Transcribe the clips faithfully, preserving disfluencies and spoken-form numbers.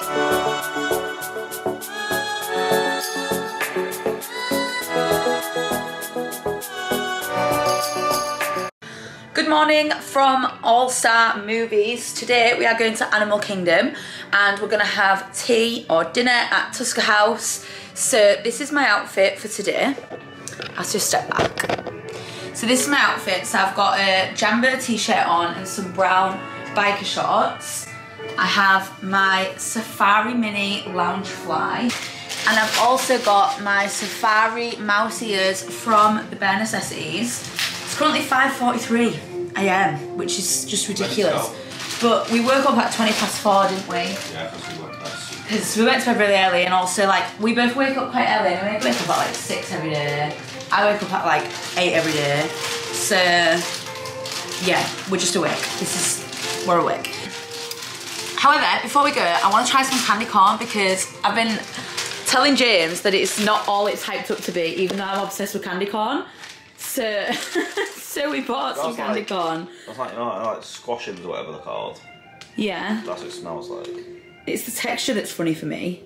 Good morning from All Star Movies. Today we are going to Animal Kingdom and we're going to have tea or dinner at Tusker House. So this is my outfit for today. I'll just step back. So this is my outfit. So I've got a Jumbo t-shirt on and some brown biker shorts. I have my Safari Mini Lounge Fly. And I've also got my Safari mouse ears from the Bare Necessities. It's currently five forty-three a m, which is just ridiculous. But we woke up at twenty past four, didn't we? Yeah, because we went to bed. Because we went to bed really early, and also like we both wake up quite early. And we wake up at like six every day. I wake up at like eight every day. So yeah, we're just awake. This is we're awake. However, before we go, I want to try some candy corn because I've been telling James that it's not all it's hyped up to be, even though I'm obsessed with candy corn. So, so we bought some candy like, corn. That's like, you know, like squashins or whatever they're called. Yeah. That's what it smells like. It's the texture that's funny for me.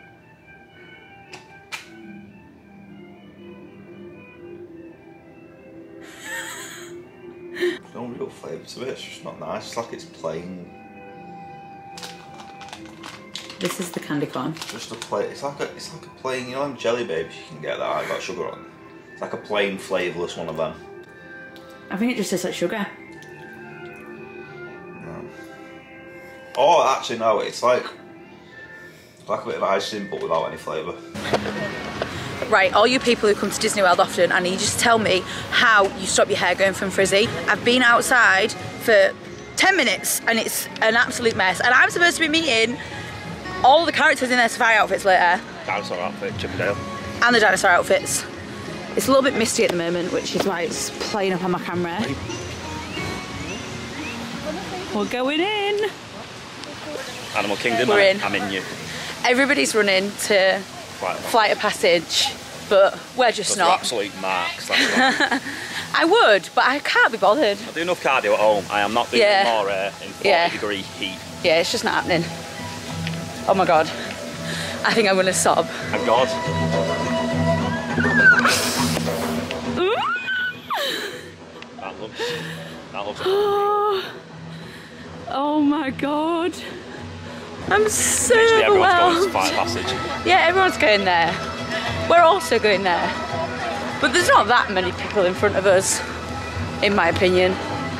There's no real flavour to it, it's just not nice. It's like it's plain. This is the candy corn. Just a plain, it's like a, it's like a plain, you know them jelly babes you can get that I've got sugar on? It's like a plain flavourless one of them. I think it just tastes like sugar. No. Oh, actually no, it's like, it's like a bit of icing but without any flavour. Right, all you people who come to Disney World often, I need you to tell me how you stop your hair going from frizzy. I've been outside for ten minutes and it's an absolute mess. And I'm supposed to be meeting all the characters in their safari outfits later. Dinosaur outfit, Chippendale. And the dinosaur outfits. It's a little bit misty at the moment, which is why it's playing up on my camera. We're going in. Animal Kingdom, We're in. I'm in you. Everybody's running to Flight of, Flight of Passage, but we're just not. Absolute marks, that's right. I would, but I can't be bothered. I do enough cardio at home. I am not doing Yeah. more uh, in forty Yeah. degree heat. Yeah, it's just not happening. Oh my god. I think I'm gonna sob. Thank God. That looks, that looks Oh, oh my god. I'm so Literally everyone's going to overwhelmed. Flight of Passage. Yeah, everyone's going there. We're also going there. But there's not that many people in front of us, in my opinion.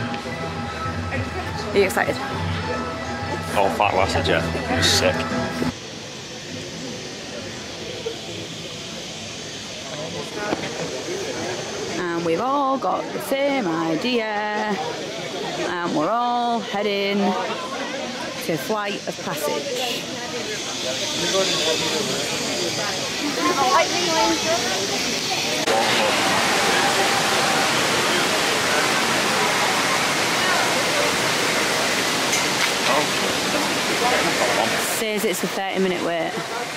Are you excited? Oh, Flight of Passage, yeah. It was sick. And we've all got the same idea. And we're all heading to Flight of Passage. Says it's a thirty minute wait.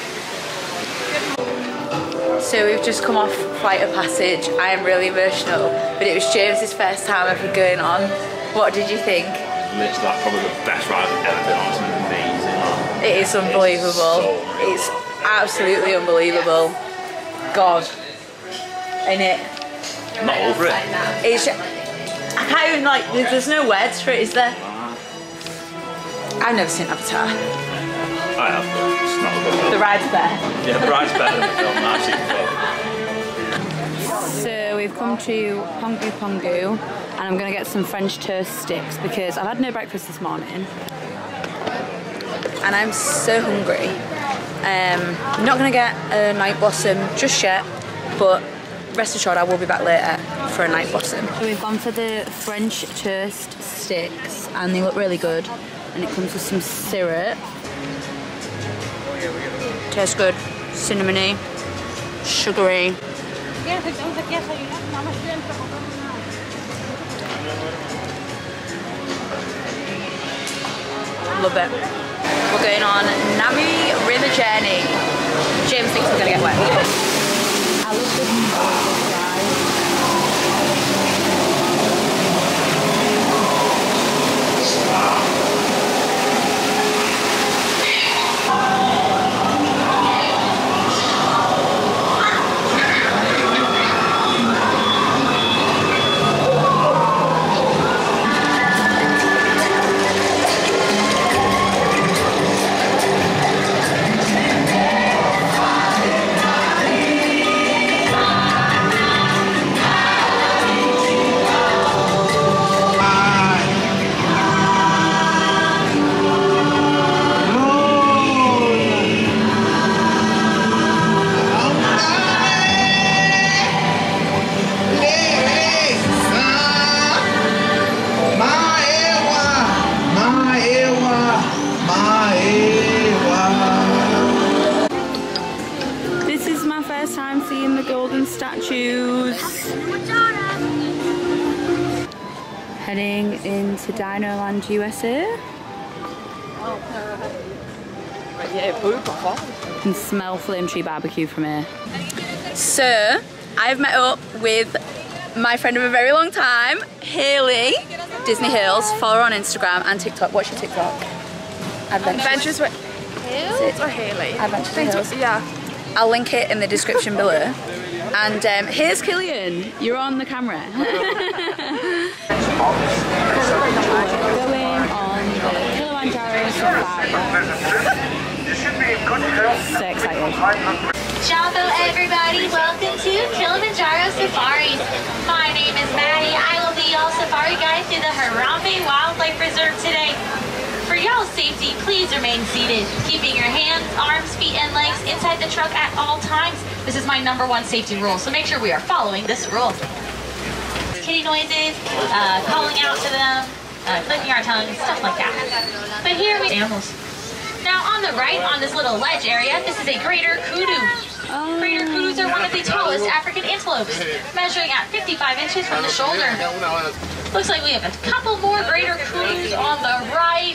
So we've just come off Flight of Passage. I am really emotional, but it was James's first time ever going on. What did you think? Literally, that's probably the best ride I've ever been on. It's amazing. Man. It is unbelievable. It's, so it's absolutely unbelievable. God. Ain't it? I'm not over it. It's, I can't even like, there's no words for it, is there? I've never seen Avatar. I have, but it's not a good film. The ride's better. Yeah, the ride's better than the film. No, I've seen the film. So we've come to Pongu Pongu and I'm going to get some French toast sticks because I've had no breakfast this morning and I'm so hungry. Um, I'm not going to get a night blossom just yet, but rest assured I will be back later for a night blossom. So we've gone for the French toast sticks and they look really good, and it comes with some syrup. Tastes good, cinnamony, sugary. Love it. We're going on Nami River Journey. James thinks we're gonna get wet. I love this. Heading into Dino Land, U S A. You can smell Flame Tree Barbecue from here. So, I've met up with my friend of a very long time, Hayley, Disney Hills. Follow her on Instagram and TikTok. What's your TikTok? Adventures, Adventures with Hills or Hayley? Adventures with Hills. Yeah. I'll link it in the description below. And um, here's Killian. You're on the camera. Going on the Kilimanjaro Safari. So excited. Jumbo everybody, welcome to Kilimanjaro Safaris. My name is Maddie. I will be your safari guide through the Harambe Wildlife Reserve today. For y'all's safety, please remain seated, keeping your hands, arms, feet, and legs inside the truck at all times. This is my number one safety rule, so make sure we are following this rule. Kitty noises, uh, calling out to them, uh, clicking our tongues, stuff like that. But here we animals. Now on the right, on this little ledge area, this is a greater kudu. Oh. Greater kudus are one of the tallest African antelopes, measuring at fifty-five inches from the shoulder. Looks like we have a couple more greater kudus on the right.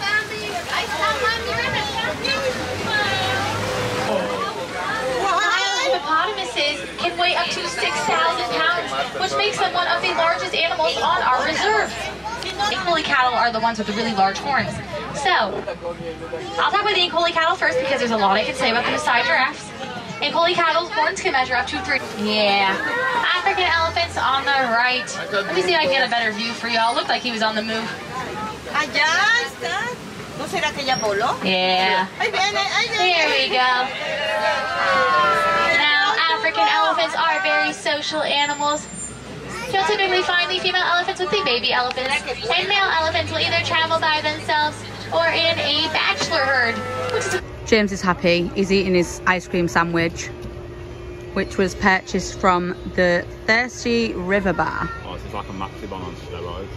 Wild hippopotamuses can weigh up to six thousand pounds, which makes them one of the largest animals on our reserve. Ankole cattle are the ones with the really large horns. So, I'll talk about the Ankole cattle first because there's a lot I can say about them beside giraffes. Ankole cattle's horns can measure up to three. Yeah. African elephants on the right. Let me see if I can get a better view for y'all. Looked like he was on the move. Allá está. ¿No será que ya voló? Yeah. Ahí viene, ahí viene. Here we go. Now, African elephants are very social animals. You'll typically find the female elephants with the baby elephants, and male elephants will either travel by themselves or in a bachelor herd. Which is James is happy. He's eating his ice cream sandwich, which was purchased from the Thirsty River Bar. Oh, this is like a maxi bon on steroids.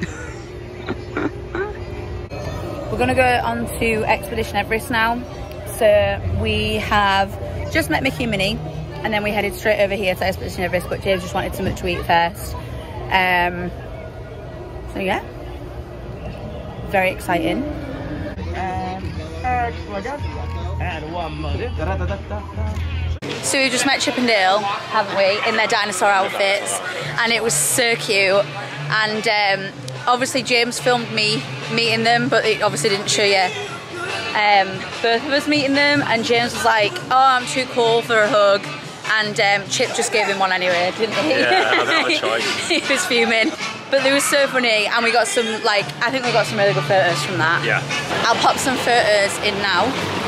We're gonna go on to Expedition Everest now. So we have just met Mickey and Minnie, and then we headed straight over here to Expedition Everest, but James just wanted something to eat first. Um, so yeah, very exciting. So we just met Chip and Dale, haven't we, in their dinosaur outfits, and it was so cute. And um, obviously James filmed me meeting them, but it obviously didn't show you um, both of us meeting them, and James was like, oh, I'm too cool for a hug, and um, Chip just gave him one anyway, didn't he? Yeah, I don't have a choice. He was fuming. But they were so funny, and we got some, like, I think we got some really good photos from that. Yeah. I'll pop some photos in now,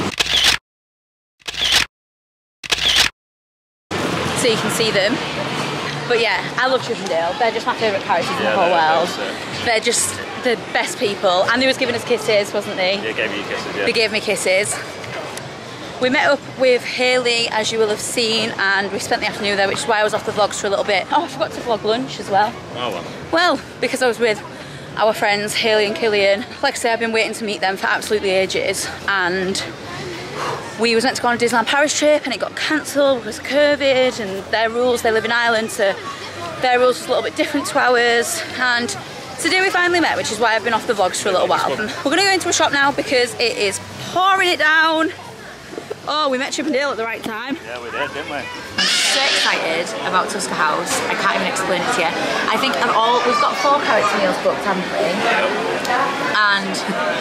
so you can see them. But yeah, I love Chip and Dale. They're just my favourite characters in Yeah, the whole they're world. best, They're just the best people. And they was giving us kisses, wasn't they? Yeah, gave you kisses, yeah. They gave me kisses. We met up with Hayley, as you will have seen, and we spent the afternoon there, which is why I was off the vlogs for a little bit. Oh, I forgot to vlog lunch as well. Oh well. Well, because I was with our friends, Hayley and Killian. Like I say, I've been waiting to meet them for absolutely ages, and we was meant to go on a Disneyland Paris trip and it got cancelled because of COVID and their rules. They live in Ireland, so their rules was a little bit different to ours. And today we finally met, which is why I've been off the vlogs for a little while. And we're gonna go into a shop now because it is pouring it down. Oh, we met Chip and Dale at the right time. Yeah, we did, didn't we? I'm so excited about Tusker House. I can't even explain it to you. I think of all, we've got four character meals booked, haven't we? And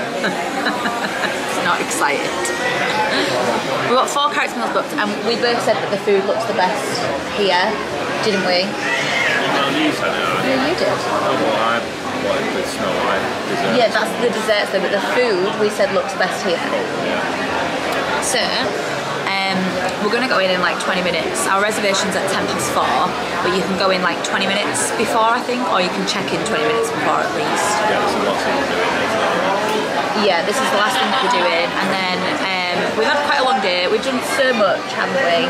not excited. We've got four character meals booked, and we both said that the food looks the best here, didn't we? Well, you said it, right? Yeah, you did. Oh, well, I wanted the Snow White dessert. Yeah, that's the desserts though, but the food we said looks best here. Yeah. So, um, we're going to go in in like twenty minutes. Our reservation's at ten past four, but you can go in like twenty minutes before, I think, or you can check in twenty minutes before at least. Yeah, there's lots of things doing it. Yeah, this is the last thing that we're doing, and then um, we've had quite a long day. We've done so much, haven't we?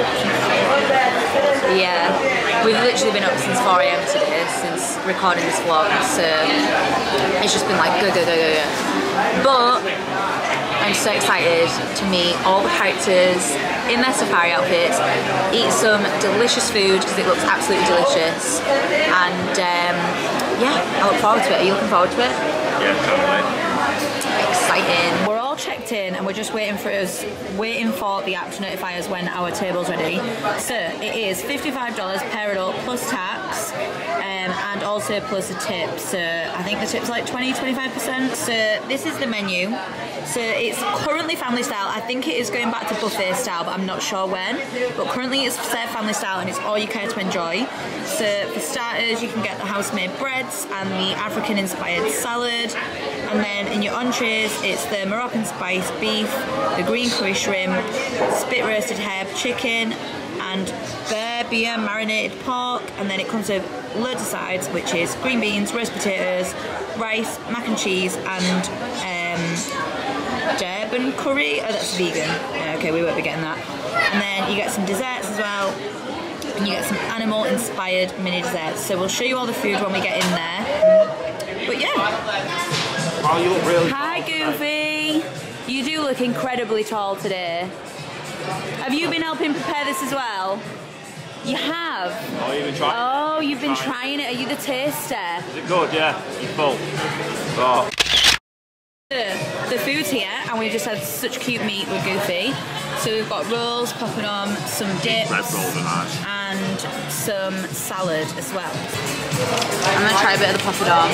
Yeah, we've literally been up since four A M today, since recording this vlog, so it's just been like go, go, go, go, go. But I I'm so excited to meet all the characters in their safari outfits, eat some delicious food because it looks absolutely delicious, and um, yeah, I look forward to it. Are you looking forward to it? Yeah, can't wait. Exciting. We're all checked in and we're just waiting for us, waiting for the app to notify us when our table's ready. So it is fifty-five dollars per adult plus tax, um, and also plus a tip. So I think the tip's like twenty to twenty-five percent. So this is the menu. So it's currently family style. I think it is going back to buffet style, but I'm not sure when. But currently it's served family style and it's all you care to enjoy. So for starters, you can get the house-made breads and the African-inspired salad. And then in your entrees, it's the Moroccan spice beef, the green curry shrimp, spit roasted herb chicken, and berbia marinated pork. And then it comes with loads of sides, which is green beans, roast potatoes, rice, mac and cheese, and um, Durban curry. Oh, that's vegan. Yeah, okay, we won't be getting that. And then you get some desserts as well. And you get some animal-inspired mini desserts. So we'll show you all the food when we get in there. But yeah. Oh, you look really Hi, Goofy. You do look incredibly tall today. Have you been helping prepare this as well? You have? Oh, you've been trying Oh, you've been trying it. Are you the taster? Is it good? Yeah. You're full. Oh. The food's here, and we've just had such cute meat with Goofy. So we've got rolls, popping on, some dips, Bread rolls are nice. and some salad as well. I'm going to try a bit of the poppadom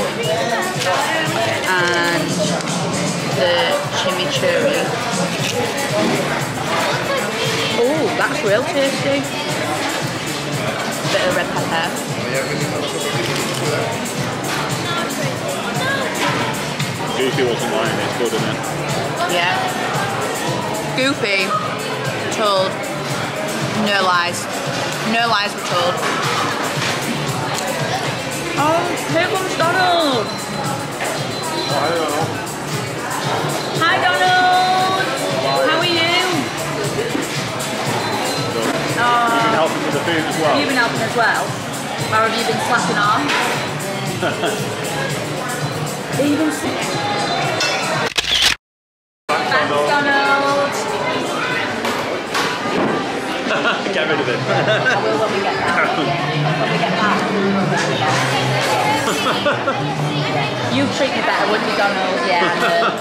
and the chimichurri. Oh, that's real tasty. Bit of red pepper. Goofy wasn't lying, it's good, isn't it? Yeah. Goofy told no lies. No lies were told. Oh, here comes Donald. Hi, Donald. Hi, Donald. How are you? You've Oh, been helping with the food as well? you've been helping as well? Or have you been slacking off? Have you been slacking? Thanks, Donald. Get rid of it. I will when we get back. When we get back. You treat me better, wouldn't you, Donald? Yeah, I know.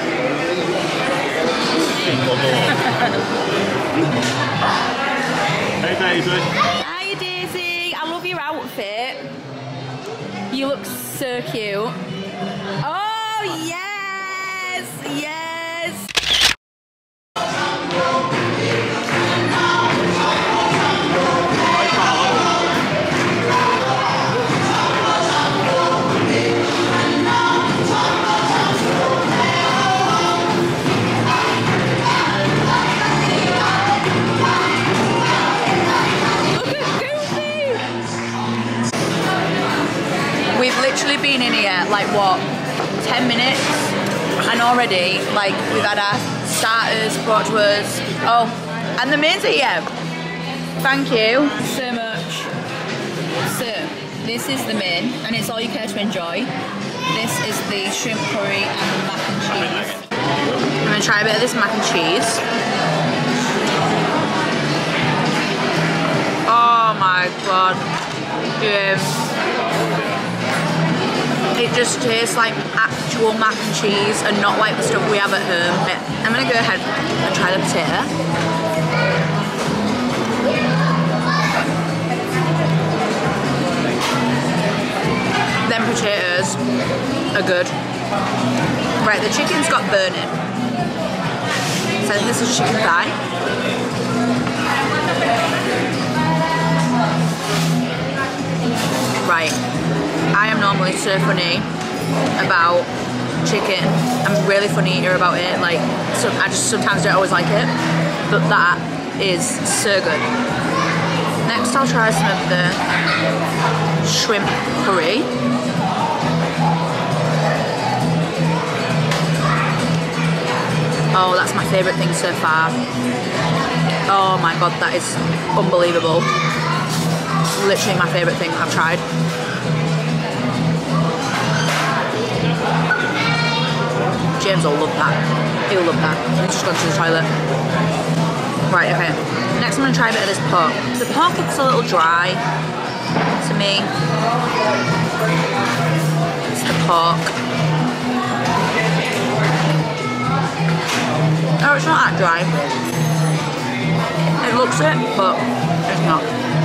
Hey, Daisy. Hi, Daisy. I love your outfit. You look so cute. Oh, yes! Yes! We've literally been in here like what, ten minutes, and already like we've had our starters brought to us. Oh, and the mains are here. Thank you so much. So this is the main, and it's all you care to enjoy. This is the shrimp curry and the mac and cheese. I'm gonna try a bit of this mac and cheese. Oh my god. Yeah. It just tastes like actual mac and cheese and not like the stuff we have at home. I'm gonna go ahead and try the potato. Them potatoes are good. Right, the chicken's got burning. So I think this is chicken thigh. Right. I am normally so funny about chicken. I'm really funny eater about it. Like, so I just sometimes don't always like it, but that is so good. Next, I'll try some of the shrimp curry. Oh, that's my favourite thing so far. Oh my god, that is unbelievable. Literally my favourite thing I've tried. James will love that. He'll love that. He's just gone to the toilet. Right, okay. Next I'm going to try a bit of this pork. The pork looks a little dry to me. It's the pork. Oh, it's not that dry. It looks it, but it's not.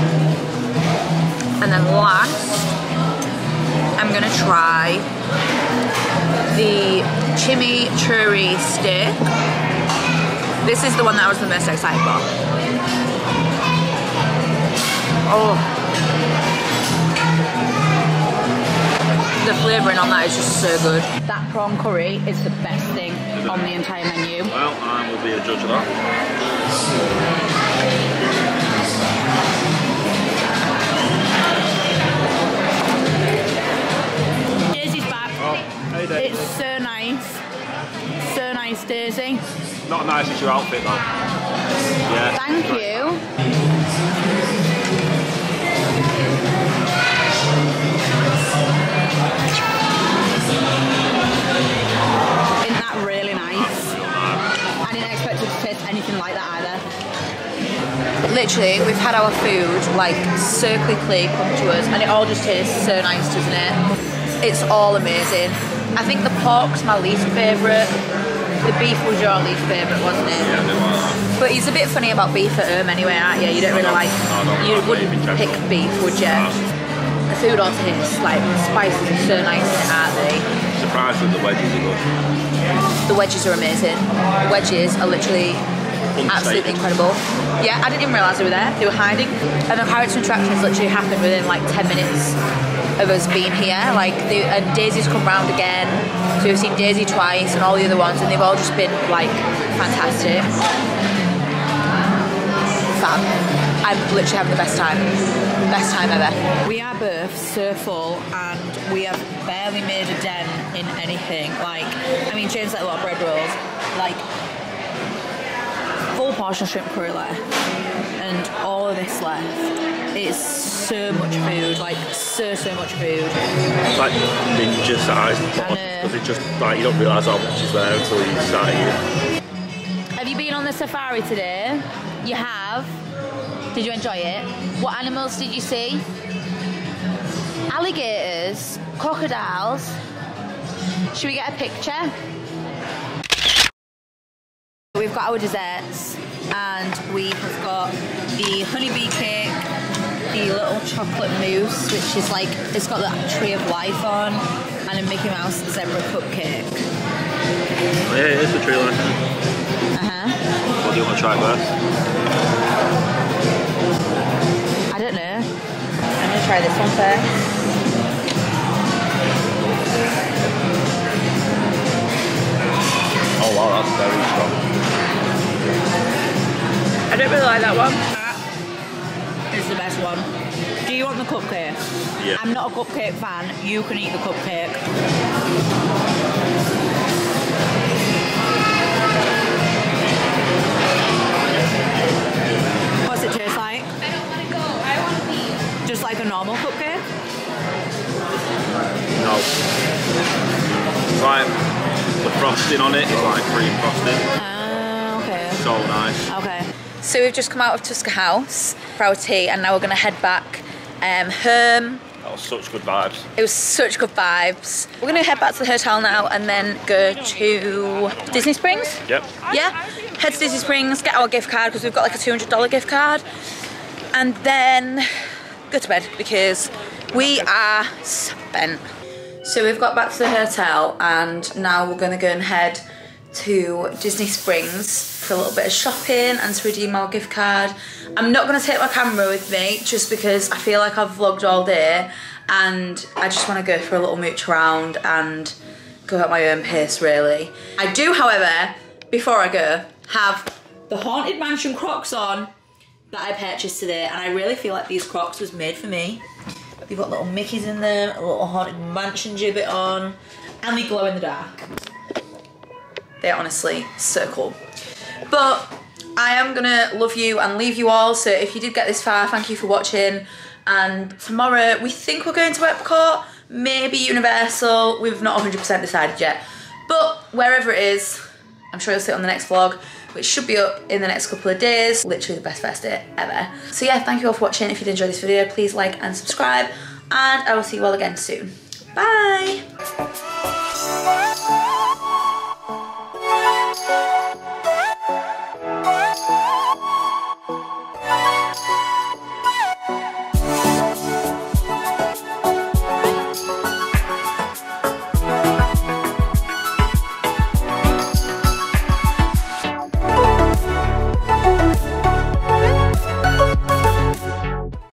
And then last, I'm going to try the chimichurri steak. This is the one that I was the most excited for. Oh. The flavouring on that is just so good. That prawn curry is the best thing on the entire menu. Well, I will be a judge of that. Daisy's back. Oh, hey Daisy. It's so nice. So nice, Daisy. Not nice as your outfit though. Yeah. Thank you. Isn't that really nice? I didn't expect it to taste anything like that either. Literally, we've had our food like so quickly come to us and it all just tastes so nice, doesn't it? It's all amazing. I think the pork's my least favourite. The beef was your least favourite, wasn't it? Yeah, they were. But he's a bit funny about beef at home anyway, aren't you? You don't really like, you wouldn't pick beef, would you? The food all tastes like the spices are so nice, aren't they? Surprised that the wedges are good. The wedges are amazing. The wedges are literally absolutely incredible. Yeah, I didn't even realise they were there. They were hiding. And the character interactions literally happened within like ten minutes of us being here. Like, they, and Daisy's come round again. So we've seen Daisy twice and all the other ones, and they've all just been like fantastic. Fab. I'm literally having the best time. Best time ever. We are both so full and we have barely made a dent in anything. Like, I mean, James ate a lot of bread rolls. Like, full portion shrimp curry left and all of this left. It's so much food, like so so much food. It's like ninja sized because it just like you don't realise how much is there until you start eating. Have you been on the safari today? You have? Did you enjoy it? What animals did you see? Alligators, crocodiles. Should we get a picture? We've got our desserts and we've got the honeybee cake, the little chocolate mousse, which is like, it's got that tree of life on, and a Mickey Mouse zebra cupcake. Oh, yeah, it is the tree of life. Uh-huh. What do you want to try first? I don't know. I'm going to try this one first. Oh wow, that's very strong. I don't really like that one. That is the best one. Do you want the cupcake? Yeah. I'm not a cupcake fan. You can eat the cupcake. What's it taste like? I don't want to go. I want to leave. Just like a normal cupcake? No. It's like the frosting on it is like cream frosting. Uh, okay. So nice. Okay. So we've just come out of Tusker House for our tea and now we're going to head back um, home. That was such good vibes. It was such good vibes. We're going to head back to the hotel now and then go to Disney Springs. Yep. Yeah, head to Disney Springs, get our gift card because we've got like a two hundred dollar gift card, and then go to bed because we are spent. So we've got back to the hotel and now we're going to go and head to Disney Springs for a little bit of shopping and to redeem our gift card. I'm not going to take my camera with me just because I feel like I've vlogged all day and I just want to go for a little mooch around and go at my own pace really. I do, however, before I go, have the Haunted Mansion Crocs on that I purchased today, and I really feel like these Crocs was made for me. They've got little Mickeys in them, a little Haunted Mansion gibbet on, and they glow in the dark. They're honestly so cool. But I am gonna love you and leave you all, so if you did get this far, thank you for watching. And tomorrow we think we're going to Epcot, maybe Universal. We've not one hundred percent decided yet. But wherever it is, I'm sure you'll see it on the next vlog, which should be up in the next couple of days. Literally the best first day ever. So yeah, thank you all for watching. If you did enjoy this video, please like and subscribe, and I will see you all again soon. Bye!